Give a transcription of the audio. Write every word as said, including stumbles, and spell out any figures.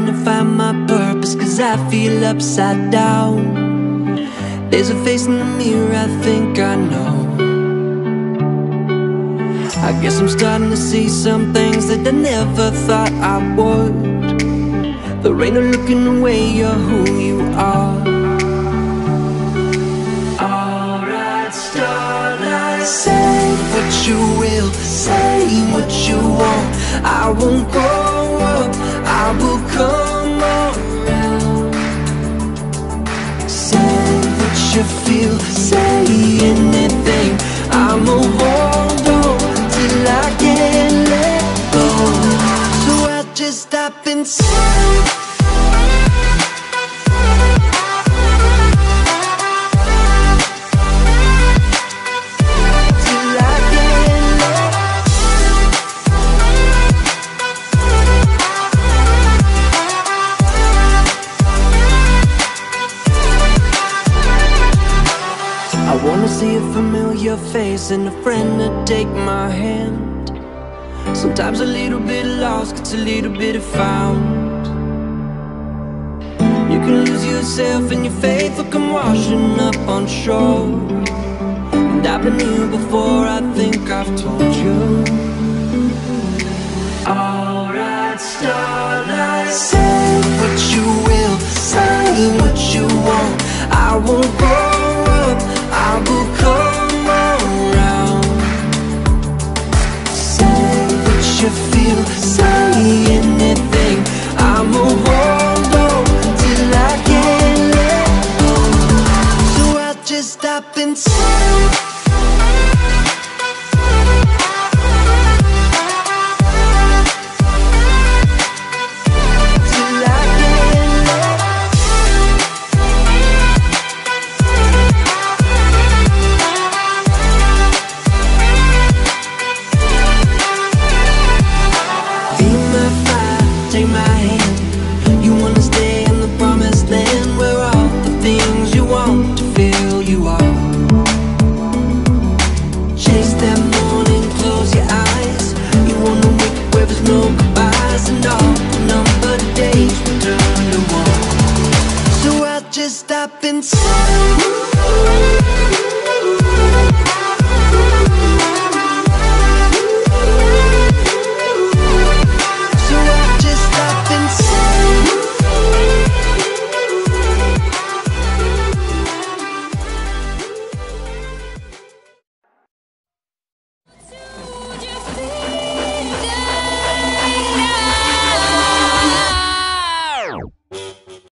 trying to find my purpose, cause I feel upside down. There's a face in the mirror I think I know. I guess I'm starting to see some things that I never thought I would. There ain't no looking away, you're who you are. Alright, starlight, say what you will, say what you want. I won't go up, I will come around. Say what you feel, say anything. I'ma hold on till I can't let go. So I just stop and say, I wanna see a familiar face and a friend to take my hand. Sometimes a little bit lost gets a little bit found. You can lose yourself and your faith will come washing up on shore. And I've been here before, I think I've told you. Alright, starlight, say what you will, say what you want. I won't go